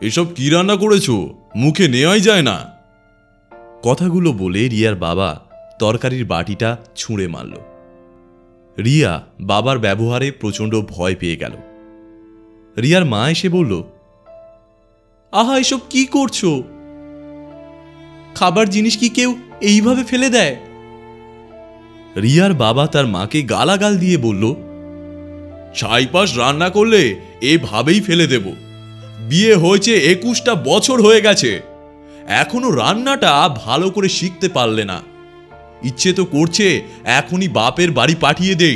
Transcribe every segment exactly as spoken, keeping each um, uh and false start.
এসব কি রান্না করেছো? মুখে নেওয়াই যায় না। কথাগুলো বলে রিয়ার বাবা তরকারির বাটিটা ছুঁড়ে মারল। রিয়া বাবার ব্যবহারে প্রচণ্ড ভয় পেয়ে গেল। রিয়ার মা এসে বলল, আহা, এসব কি করছো? খাবার জিনিস কি কেউ এইভাবে ফেলে দেয়? রিয়ার বাবা তার মাকে গালাগাল দিয়ে বলল, ছাইপাশ রান্না করলে এভাবেই ফেলে দেব। বিয়ে হয়েছে একুশটা বছর হয়ে গেছে, এখনো রান্নাটা ভালো করে শিখতে পারলে না। ইচ্ছে তো করছে এখনই বাপের বাড়ি পাঠিয়ে দেই।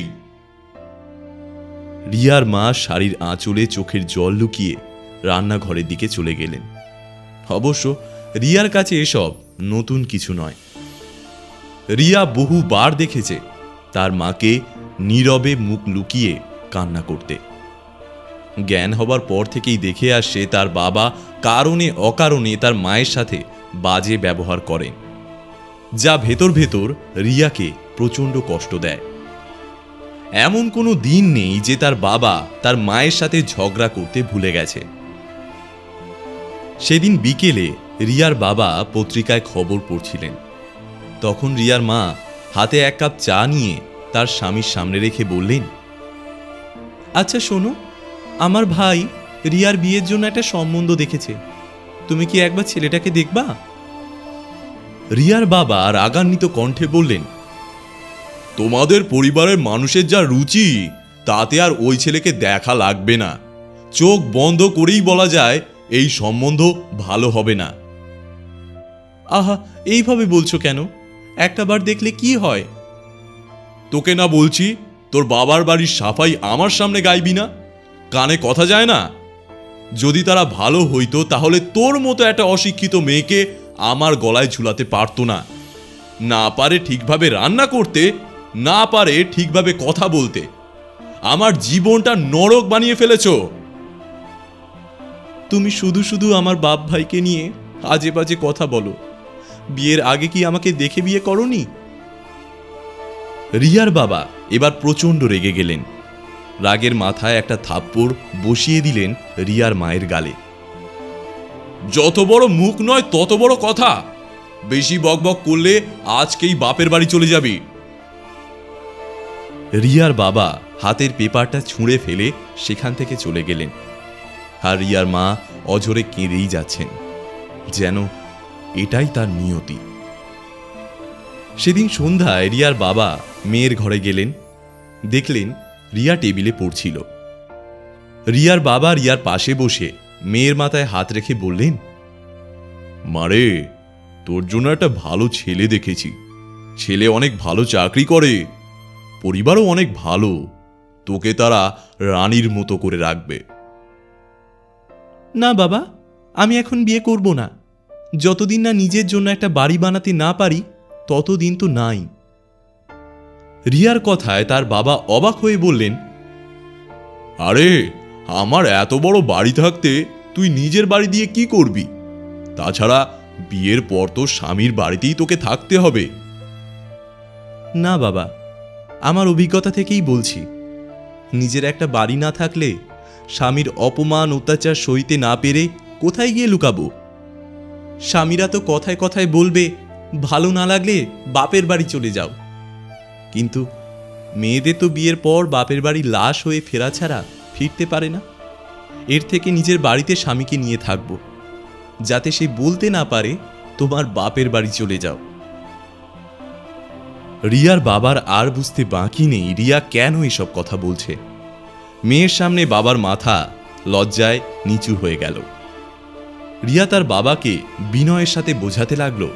রিয়ার মা শাড়ির আঁচলে চোখের জল লুকিয়ে রান্নাঘরের দিকে চলে গেলেন। অবশ্য রিয়ার কাছে এসব নতুন কিছু নয়। রিয়া বহুবার দেখেছে তার মাকে নীরবে মুখ লুকিয়ে কান্না করতে। জ্ঞান হবার পর থেকেই দেখে আসছে তার বাবা কারণে অকারণে তার মায়ের সাথে বাজে ব্যবহার করেন, যা ভেতর ভেতর রিয়াকে প্রচণ্ড কষ্ট দেয়। এমন কোনো দিন নেই যে তার বাবা তার মায়ের সাথে ঝগড়া করতে ভুলে গেছে। সেদিন বিকেলে রিয়ার বাবা পত্রিকায় খবর পড়ছিলেন। তখন রিয়ার মা হাতে এক কাপ চা নিয়ে তার স্বামীর সামনে রেখে বললেন, আচ্ছা শোনো, আমার ভাই রিয়ার বিয়ের জন্য একটা সম্বন্ধ দেখেছে, তুমি কি একবার ছেলেটাকে দেখবা? রিয়ার বাবা রাগান্বিত কণ্ঠে বললেন, তোমাদের পরিবারের মানুষের যা রুচি তাতে আর ওই ছেলেকে দেখা লাগবে না। চোখ বন্ধ করেই বলা যায় এই সম্বন্ধ ভালো হবে না। আহা, এইভাবে বলছো কেন? একটা বার দেখলে কি হয়? তোকে না বলছি তোর বাবার বাড়ির সাফাই আমার সামনে গাইবি না? কানে কথা যায় না? যদি তারা ভালো হইতো তাহলে তোর মতো একটা অশিক্ষিত মেয়েকে আমার গলায় ঝুলাতে পারতো না। না পারে ঠিকভাবে রান্না করতে, না পারে ঠিকভাবে কথা বলতে। আমার জীবনটা নরক বানিয়ে ফেলেছ। তুমি শুধু শুধু আমার বাপ ভাইকে নিয়ে আজে বাজে কথা বলো। বিয়ের আগে কি আমাকে দেখে বিয়ে করনি? রিয়ার বাবা এবার প্রচণ্ড রেগে গেলেন। রাগের মাথায় একটা থাপ্পড় বসিয়ে দিলেন রিয়ার মায়ের গালে। যত বড় মুখ নয় তত বড় কথা। বেশি বকবক করলে আজকেই বাপের বাড়ি চলে যাবি। রিয়ার বাবা হাতের পেপারটা ছুঁড়ে ফেলে সেখান থেকে চলে গেলেন। আর রিয়ার মা অঝরে কেঁদেই যাচ্ছেন, যেন এটাই তার নিয়তি। সেদিন সন্ধ্যায় রিয়ার বাবা মেয়ের ঘরে গেলেন। দেখলেন রিয়া টেবিলে পড়ছিল। রিয়ার বাবা রিয়ার পাশে বসে মেয়ের মাথায় হাত রেখে বললেন, মারে, তোর জন্য একটা ভালো ছেলে দেখেছি। ছেলে অনেক ভালো চাকরি করে, পরিবারও অনেক ভালো। তোকে তারা রানীর মতো করে রাখবে। না বাবা, আমি এখন বিয়ে করব না। যতদিন না নিজের জন্য একটা বাড়ি বানাতে না পারি ততদিন তো নাই। রিয়ার কথায় তার বাবা অবাক হয়ে বললেন, আরে, আমার এত বড় বাড়ি থাকতে তুই নিজের বাড়ি দিয়ে কি করবি? তাছাড়া বিয়ের পর তো স্বামীর বাড়িতেই তোকে থাকতে হবে। না বাবা, আমার অভিজ্ঞতা থেকেই বলছি, নিজের একটা বাড়ি না থাকলে স্বামীর অপমান অত্যাচার সইতে না পেরে কোথায় গিয়ে লুকাবো? স্বামীরা তো কথায় কথায় বলবে, ভালো না লাগলে বাপের বাড়ি চলে যাও। কিন্তু মেয়েদের তো বিয়ের পর বাপের বাড়ি লাশ হয়ে ফেরা ছাড়া ফিরতে পারে না। এর থেকে নিজের বাড়িতে স্বামীকে নিয়ে থাকবো, যাতে সে বলতে না পারে তোমার বাপের বাড়ি চলে যাও। রিয়ার বাবার আর বুঝতে বাকি নেই রিয়া কেন এসব কথা বলছে। মেয়ের সামনে বাবার মাথা লজ্জায় নিচু হয়ে গেল। রিয়া তার বাবাকে বিনয়ের সাথে বোঝাতে লাগলো,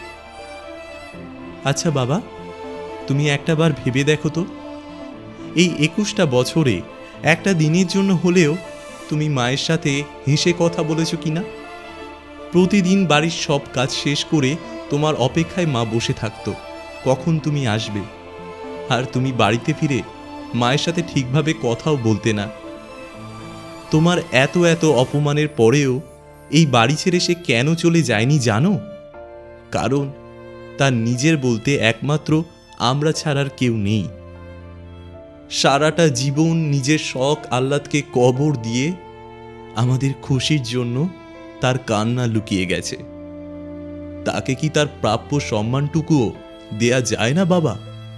আচ্ছা বাবা, তুমি একটা বার ভেবে দেখো তো, এই একুশটা বছরে একটা দিনের জন্য হলেও তুমি মায়ের সাথে হেসে কথা বলেছ কিনা? প্রতিদিন বাড়ির সব কাজ শেষ করে তোমার অপেক্ষায় মা বসে থাকতো কখন তুমি আসবে। আর তুমি বাড়িতে ফিরে মায়ের সাথে ঠিকভাবে কথাও বলতে না। তোমার এত এত অপমানের পরেও এই বাড়ি ছেড়ে সে কেন চলে যায়নি জানো? কারণ তার নিজের বলতে একমাত্র আমরা ছাড়ার কেউ নেই। সারাটা জীবন নিজের শখ আহ্লাদকে কবর দিয়ে আমাদের খুশির জন্য তার কান্না লুকিয়ে গেছে। তাকে কি তার প্রাপ্য সম্মানটুকুও দেয়া যায় না বাবা?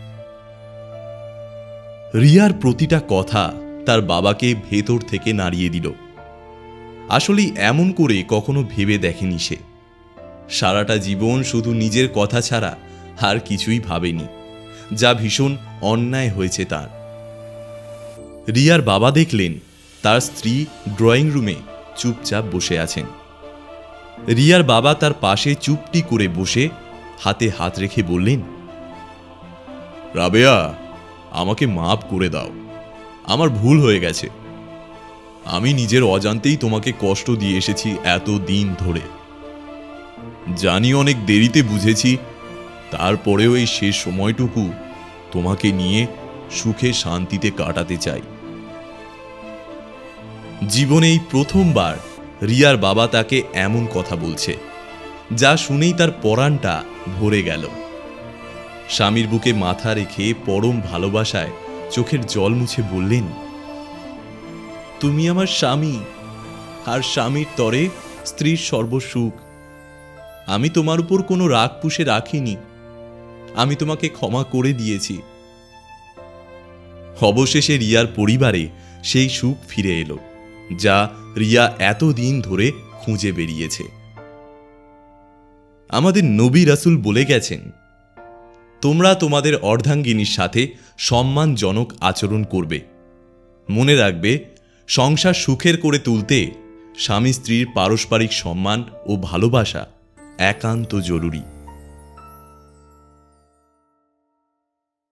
রিয়ার প্রতিটা কথা তার বাবাকে ভেতর থেকে নাড়িয়ে দিল। আসলে এমন করে কখনো ভেবে দেখেনি সে। সারাটা জীবন শুধু নিজের কথা ছাড়া আর কিছুই ভাবেনি, যা ভীষণ অন্যায় হয়েছে তার। রিয়ার বাবা দেখলেন তার স্ত্রী ড্রয়িং রুমে চুপচাপ বসে আছেন। রিয়ার বাবা তার পাশে চুপটি করে বসে হাতে হাত রেখে বললেন, রাবেয়া, আমাকে মাফ করে দাও, আমার ভুল হয়ে গেছে। আমি নিজের অজান্তেই তোমাকে কষ্ট দিয়ে এসেছি এত দিন ধরে। জানি অনেক দেরিতে বুঝেছি, তারপরেও এই শেষ সময়টুকু তোমাকে নিয়ে সুখে শান্তিতে কাটাতে চাই। জীবনে এই প্রথমবার রিয়ার বাবা তাকে এমন কথা বলছে, যা শুনেই তার পরাণটা ভরে গেল। স্বামীর বুকে মাথা রেখে পরম ভালোবাসায় চোখের জল মুছে বললেন, তুমি আমার স্বামী, আর স্বামীর তরে স্ত্রীর সর্বসুখ। আমি তোমার উপর কোনো রাগ পুষে রাখিনি, আমি তোমাকে ক্ষমা করে দিয়েছি। অবশেষে রিয়ার পরিবারে সেই সুখ ফিরে এলো, যা রিয়া এতদিন ধরে খুঁজে বেরিয়েছে। আমাদের নবী রাসূল বলে গেছেন, তোমরা তোমাদের অর্ধাঙ্গিনীর সাথে সম্মানজনক আচরণ করবে। মনে রাখবে, সংসার সুখের করে তুলতে স্বামী স্ত্রীর পারস্পরিক সম্মান ও ভালোবাসা একান্ত জরুরি।